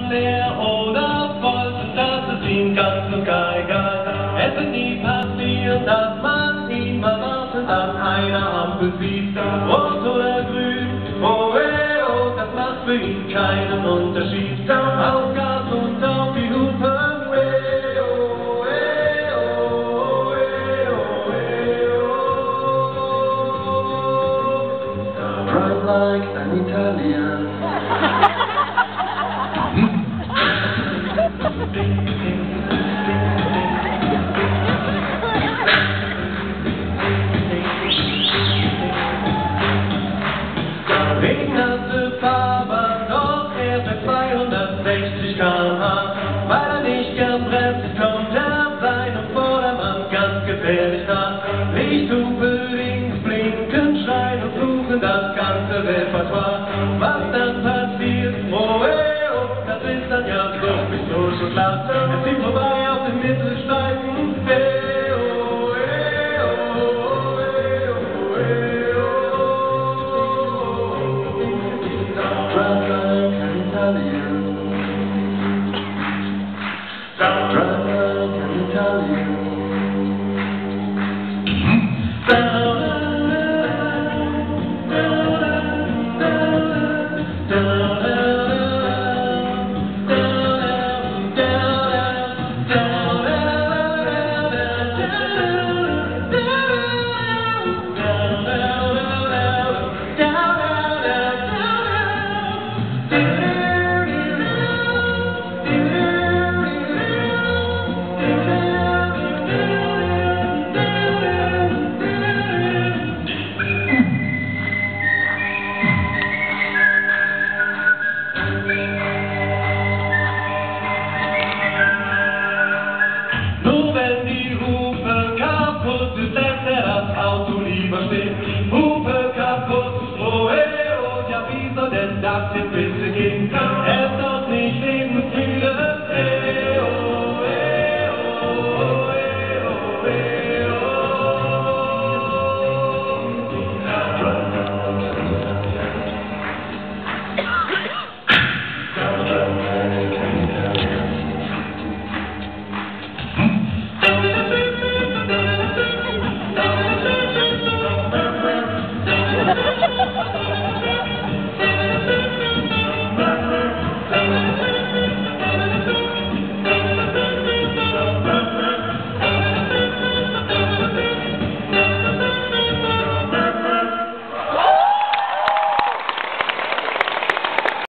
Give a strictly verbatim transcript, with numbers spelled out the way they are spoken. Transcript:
Flaschen leer oder voll, das ist ihm ganz und gar egal. Es wird nie passieren, dass man ihn mal wartet an einer Ampel sieht, rot oder grün, oh, eh, oh, das macht für ihn keinen Unterschied. Auf Gas und auf die Hupe, eh, oh, eh, oh, eh, oh, eh, oh. Drive like an Italian. Regnete Fahrbahn, doch er fährt zweihundertsechzig Kilometer pro Stunde. Weil er nicht gern bremst, kommt er seinem Vordermann ganz gefährlich nah. Lichthupe, links, blinken, schreien und fluchen, das ganze Repertoire. Was dann passiert, oh, eh, oh, das ist dann ja so durch und lacht. Er zieht vorbei auf den Mittelstreifen, eh, oh, eh, oh, eh, oh, eh, oh. Drive like an Italian. Drive like an Italian. Lässt er das Auto lieber stehen. Hupe kaputt, oh, eh, oh, ja, wie soll denn das jetzt